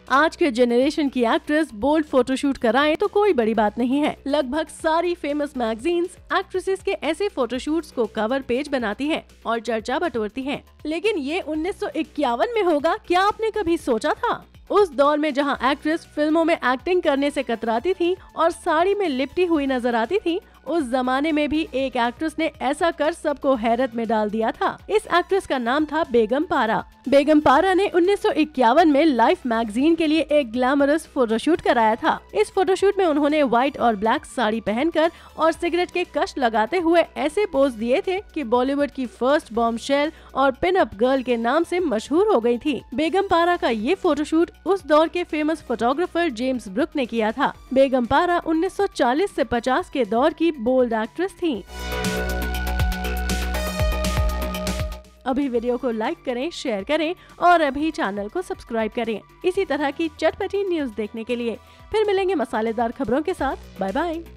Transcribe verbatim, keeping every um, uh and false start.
आज के जनरेशन की एक्ट्रेस बोल्ड फोटोशूट कराएं तो कोई बड़ी बात नहीं है। लगभग सारी फेमस मैगजीन्स एक्ट्रेसेस के ऐसे फोटोशूट्स को कवर पेज बनाती हैं और चर्चा बटोरती हैं। लेकिन ये उन्नीस सौ इक्यावन में होगा, क्या आपने कभी सोचा था? उस दौर में जहां एक्ट्रेस फिल्मों में एक्टिंग करने से कतराती थी और साड़ी में लिपटी हुई नजर आती थी, उस जमाने में भी एक एक्ट्रेस ने ऐसा कर सबको हैरत में डाल दिया था। इस एक्ट्रेस का नाम था बेगम पारा। बेगम पारा ने उन्नीस सौ इक्यावन में लाइफ मैगजीन के लिए एक ग्लैमरस फोटोशूट कराया था। इस फोटोशूट में उन्होंने व्हाइट और ब्लैक साड़ी पहनकर और सिगरेट के कश लगाते हुए ऐसे पोज दिए थे कि बॉलीवुड की फर्स्ट बॉम्बशेल और पिन अप गर्ल के नाम से मशहूर हो गई थी। बेगम पारा का ये फोटोशूट उस दौर के फेमस फोटोग्राफर जेम्स ब्रुक ने किया था। बेगम पारा उन्नीस सौ चालीस से पचास के दौर की बोल्ड एक्ट्रेस थी। अभी वीडियो को लाइक करें, शेयर करें और अभी चैनल को सब्सक्राइब करें इसी तरह की चटपटी न्यूज देखने के लिए। फिर मिलेंगे मसालेदार खबरों के साथ। Bye bye.